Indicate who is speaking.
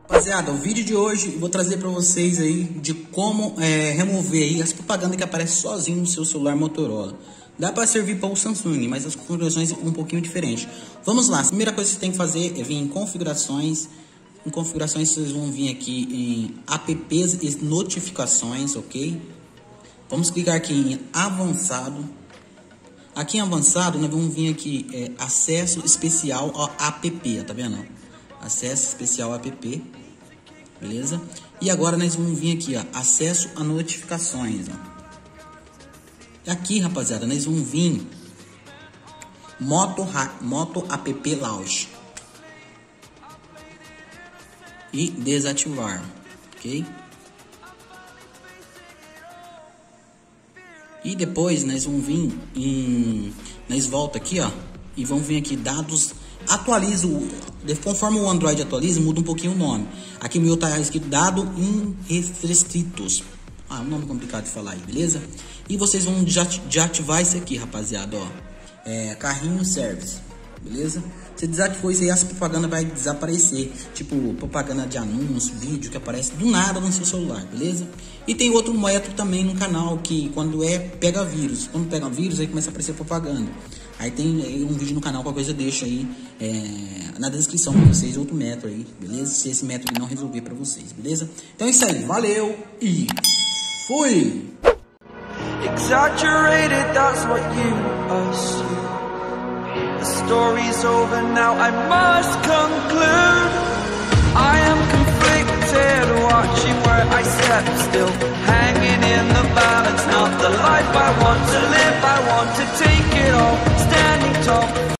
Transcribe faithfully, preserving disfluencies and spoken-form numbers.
Speaker 1: Rapaziada, o vídeo de hoje eu vou trazer para vocês aí de como é, remover aí as propagandas que aparecem sozinho no seu celular Motorola. Dá para servir para o Samsung, mas as configurações um pouquinho diferentes. Vamos lá, a primeira coisa que você tem que fazer é vir em configurações. Em configurações vocês vão vir aqui em apps e notificações, ok? Vamos clicar aqui em avançado. Aqui em avançado nós vamos vir aqui é, acesso especial ao app, tá vendo? Acesso especial ao app, beleza? E agora nós vamos vir aqui, ó, acesso a notificações, ó. Aqui, rapaziada, nós vamos vir Moto, Moto App Launch e desativar, ok? E depois nós vamos vir em, nós volta aqui, ó, e vamos vir aqui dados, atualiza o, conforme o Android atualiza, muda um pouquinho o nome. Aqui o meu tá escrito dado irrestritos. Ah, um nome complicado de falar aí, beleza? E vocês vão desativar isso aqui, rapaziada, ó. É, carrinho service, beleza? Você desativou isso aí, essa propaganda vai desaparecer. Tipo, propaganda de anúncio, vídeo que aparece do nada no seu celular, beleza? E tem outro método também no canal, que quando é, pega vírus. Quando pega vírus, aí começa a aparecer propaganda. Aí tem aí um vídeo no canal, qualquer coisa deixa aí é, na descrição pra vocês, outro método aí, beleza? Se esse método não resolver pra vocês, beleza? Então é isso aí, valeu e fui!
Speaker 2: Exaggerated, that's what you assume. The story's over now, I must conclude. I am conflicted, watching where I step still, hanging in the balance, not the life I want to live. I want to take it all, standing tall.